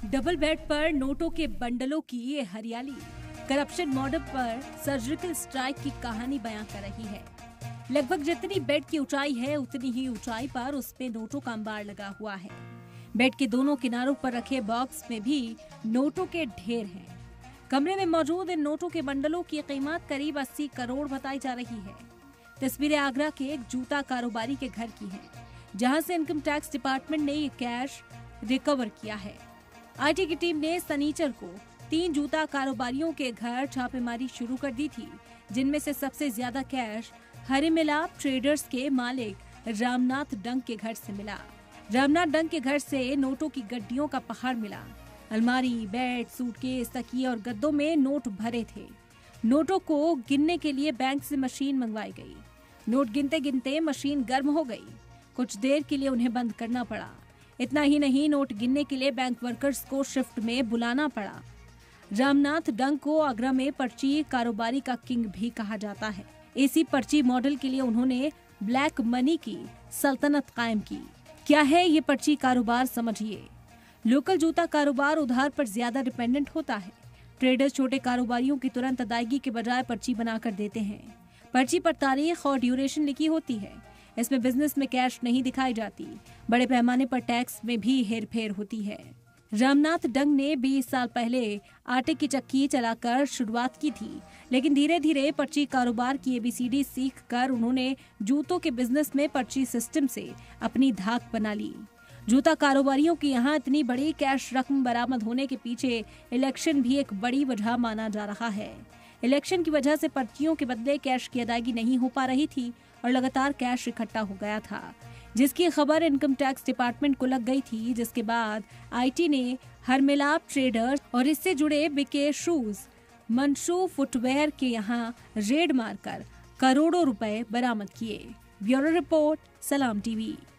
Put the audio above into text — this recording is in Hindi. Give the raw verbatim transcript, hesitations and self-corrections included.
डबल बेड पर नोटों के बंडलों की ये हरियाली करप्शन मॉडल पर सर्जिकल स्ट्राइक की कहानी बयां कर रही है। लगभग जितनी बेड की ऊंचाई है उतनी ही ऊंचाई पर उस पे नोटों का अंबार लगा हुआ है। बेड के दोनों किनारों पर रखे बॉक्स में भी नोटों के ढेर हैं। कमरे में मौजूद इन नोटों के बंडलों की कीमत करीब अस्सी करोड़ बताई जा रही है। तस्वीरें आगरा के एक जूता कारोबारी के घर की हैं, जहां से इनकम टैक्स डिपार्टमेंट ने ये कैश रिकवर किया है। आईटी की टीम ने सनीचर को तीन जूता कारोबारियों के घर छापेमारी शुरू कर दी थी, जिनमें से सबसे ज्यादा कैश हरिमिलाप ट्रेडर्स के मालिक रामनाथ डंग के घर से मिला। रामनाथ डंग के घर से नोटों की गड्डियों का पहाड़ मिला। अलमारी, बेड, सूटकेस, तकिए और गद्दों में नोट भरे थे। नोटों को गिनने के लिए बैंक से मशीन मंगवाई गई। नोट गिनते गिनते मशीन गर्म हो गई। कुछ देर के लिए उन्हें बंद करना पड़ा। इतना ही नहीं, नोट गिनने के लिए बैंक वर्कर्स को शिफ्ट में बुलाना पड़ा। रामनाथ डंग को आगरा में पर्ची कारोबारी का किंग भी कहा जाता है। इसी पर्ची मॉडल के लिए उन्होंने ब्लैक मनी की सल्तनत कायम की। क्या है ये पर्ची कारोबार, समझिए। लोकल जूता कारोबार उधार पर ज्यादा डिपेंडेंट होता है। ट्रेडर्स छोटे कारोबारियों की तुरंत अदायगी के बजाय पर्ची बनाकर देते हैं। पर्ची पर तारीख और ड्यूरेशन लिखी होती है। इसमें बिजनेस में कैश नहीं दिखाई जाती। बड़े पैमाने पर टैक्स में भी हेरफेर होती है। रामनाथ डंग ने बीस साल पहले आटे की चक्की चलाकर शुरुआत की थी, लेकिन धीरे धीरे पर्ची कारोबार की एबीसीडी सीख कर उन्होंने जूतों के बिजनेस में पर्ची सिस्टम से अपनी धाक बना ली। जूता कारोबारियों की यहाँ इतनी बड़ी कैश रकम बरामद होने के पीछे इलेक्शन भी एक बड़ी वजह माना जा रहा है। इलेक्शन की वजह से पर्चियों के बदले कैश की अदायगी नहीं हो पा रही थी और लगातार कैश इकट्ठा हो गया था, जिसकी खबर इनकम टैक्स डिपार्टमेंट को लग गई थी। जिसके बाद आईटी ने हरमिलाप ट्रेडर्स और इससे जुड़े बिके शूज, मंशू फुटवेयर के यहाँ रेड मारकर करोड़ों रुपए बरामद किए। Bureau report, Salaam TV.